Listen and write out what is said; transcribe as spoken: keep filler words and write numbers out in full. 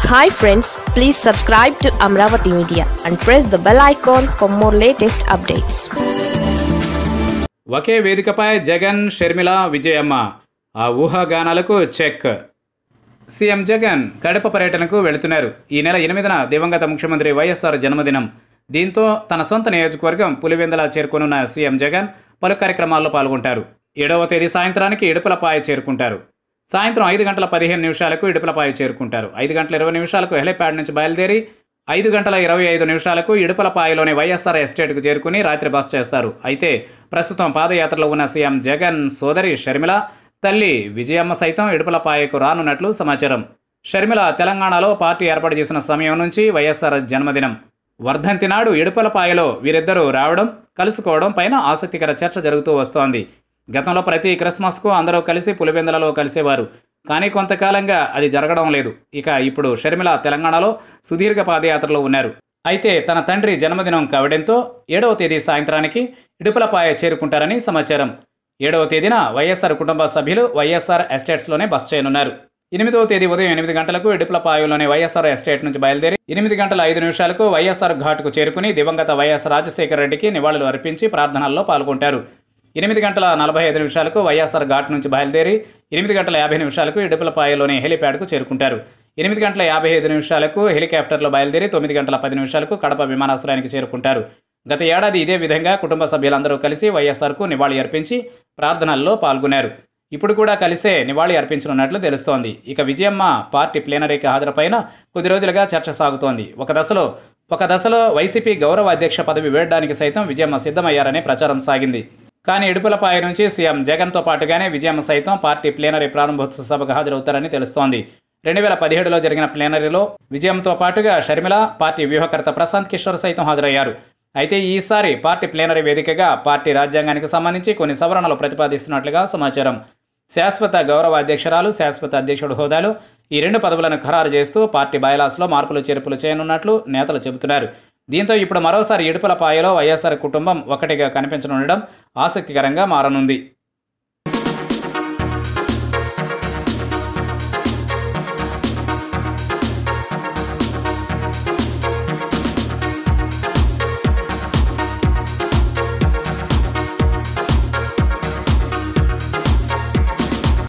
Hi friends, please subscribe to Amaravathi Media and press the bell icon for more latest updates. ఒకే వేదికపై జగన్ షర్మిల విజయమ్మ ఆ ఊహాగానాలకు check. CM Jagan Kadapa పర్యటనకు వెళుతున్నారు. ఈ నెల ఎనిమిదిన దివంగత ముఖ్యమంత్రి వైఎస్ఆర్ జన్మదినం. దీంతో తన సొంత నియోజకవర్గం పులివెందుల చేరుకోనున్న సీఎం జగన్ పలు కార్యక్రమాల్లో పాల్గొంటారు. ఏడవ తేదీ సాయంత్రానికి ఇడుపులపాయ చేరుకుంటారు. సాయంత్రం ఐదు గంటల పదిహేను నిమిషాలకు ఇడుపులపాయ చేరుకుంటారు. ఐదు గంటల ఇరవై నిమిషాలకు హెలిప్యాడ్ నుంచి బయలుదేరి ఐదు గంటల ఇరవై ఐదు నిమిషాలకు ఇడుపులపాయలోని వైఎస్ఆర్ ఎస్టేట్కు చేరుకుని రాత్రి బస చేస్తారు. అయితే ప్రస్తుతం పాదయాత్రలో ఉన్న సీఎం జగన్ సోదరి షర్మిల, తల్లి విజయమ్మ సైతం ఇడుపులపాయకు రానున్నట్లు సమాచారం. షర్మిల తెలంగాణలో పార్టీ ఏర్పాటు చేసిన సమయం నుంచి వైఎస్ఆర్ జన్మదినం వర్ధంతి నాడు ఇడుపులపాయలో వీరిద్దరూ రావడం, కలుసుకోవడం పైన ఆసక్తికర చర్చ జరుగుతూ వస్తోంది. గతంలో ప్రతి క్రిస్మస్కు అందరూ కలిసి పులివెందులలో కలిసేవారు. కానీ కొంతకాలంగా అది జరగడం లేదు. ఇక ఇప్పుడు షర్మిల తెలంగాణలో సుదీర్ఘ పాదయాత్రలో ఉన్నారు. అయితే తన తండ్రి జన్మదినం కావడంతో ఏడవ తేదీ సాయంత్రానికి ఇడుపులపాయ చేరుకుంటారని సమాచారం. ఏడవ తేదీన వైఎస్ఆర్ కుటుంబ సభ్యులు వైఎస్ఆర్ ఎస్టేట్స్లోనే బస చేయనున్నారు. ఎనిమిదవ తేదీ ఉదయం ఎనిమిది గంటలకు ఇడుపులపాయలోని వైఎస్ఆర్ ఎస్టేట్ నుంచి బయలుదేరి ఎనిమిది గంటల ఐదు నిమిషాలకు వైఎస్ఆర్ ఘాట్కు చేరుకుని దివంగత వైఎస్ రాజశేఖర రెడ్డికి నివాళులు అర్పించి ప్రార్థనల్లో పాల్గొంటారు. ఎనిమిది గంటల నలభై ఐదు నిమిషాలకు వైఎస్ఆర్ ఘాట్ నుంచి బయలుదేరి ఎనిమిది గంటల యాభై నిమిషాలకు ఇడుపులపాయలోని హెలిప్యాడ్కు చేరుకుంటారు. ఎనిమిది గంటల యాభై ఐదు నిమిషాలకు హెలికాప్టర్లో బయలుదేరి తొమ్మిది గంటల పది నిమిషాలకు కడప విమానాశ్రయానికి చేరుకుంటారు. గత ఏడాది ఇదే విధంగా కుటుంబ సభ్యులందరూ కలిసి వైఎస్ఆర్కు నివాళి అర్పించి ప్రార్థనల్లో పాల్గొన్నారు. ఇప్పుడు కూడా కలిసే నివాళి అర్పించనున్నట్లు తెలుస్తోంది. ఇక విజయమ్మ పార్టీ ప్లేనరీకి హాజరుపైన కొద్ది రోజులుగా చర్చ సాగుతోంది. ఒక దశలో ఒక దశలో వైసీపీ గౌరవ అధ్యక్ష పదవి వేయడానికి సైతం విజయమ్మ సిద్ధమయ్యారనే ప్రచారం సాగింది. కానీ ఇడుపులపాయ నుంచి సీఎం జగన్తో పాటుగానే విజయమ్మ సైతం పార్టీ ప్లేనరీ ప్రారంభోత్సవ సభకు హాజరవుతారని తెలుస్తోంది. రెండు వేల పదిహేడులో జరిగిన ప్లేనరీలో విజయంతో పాటుగా షర్మిల, పార్టీ వ్యూహకర్త ప్రశాంత్ కిషోర్ సైతం హాజరయ్యారు. అయితే ఈసారి పార్టీ ప్లేనరీ వేదికగా పార్టీ రాజ్యాంగానికి సంబంధించి కొన్ని సవరణలు ప్రతిపాదిస్తున్నట్లుగా సమాచారం. శాశ్వత గౌరవ అధ్యక్షురాలు, శాశ్వత అధ్యక్షుడు హోదాలు ఈ రెండు పదవులను ఖరారు చేస్తూ పార్టీ బైలాస్లో మార్పులు చేర్పులు చేయనున్నట్లు నేతలు చెబుతున్నారు. దీంతో ఇప్పుడు మరోసారి ఇడుపులపాయలో వైఎస్ఆర్ కుటుంబం ఒకటిగా కనిపించనుండడం ఆసక్తికరంగా మారనుంది.